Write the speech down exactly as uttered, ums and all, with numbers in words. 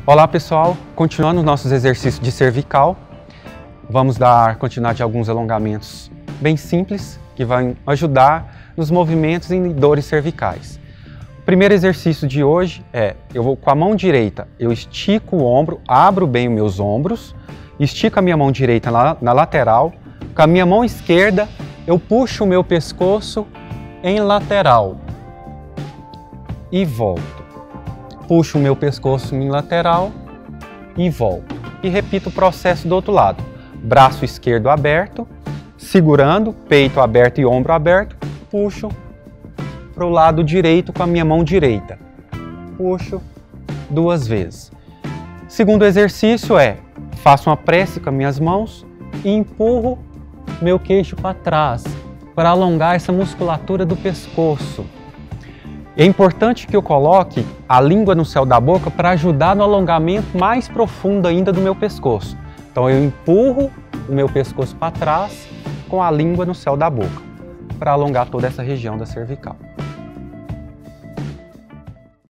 Olá pessoal, continuando os nossos exercícios de cervical, vamos dar continuidade a alguns alongamentos bem simples que vão ajudar nos movimentos e dores cervicais. O primeiro exercício de hoje é, eu vou com a mão direita, eu estico o ombro, abro bem os meus ombros, estico a minha mão direita na, na lateral, com a minha mão esquerda eu puxo o meu pescoço em lateral e volto. Puxo o meu pescoço em lateral e volto. E repito o processo do outro lado. Braço esquerdo aberto, segurando, peito aberto e ombro aberto, puxo para o lado direito com a minha mão direita. Puxo duas vezes. Segundo exercício é, faço uma prece com as minhas mãos e empurro meu queixo para trás, para alongar essa musculatura do pescoço. É importante que eu coloque a língua no céu da boca para ajudar no alongamento mais profundo ainda do meu pescoço. Então eu empurro o meu pescoço para trás com a língua no céu da boca, para alongar toda essa região da cervical.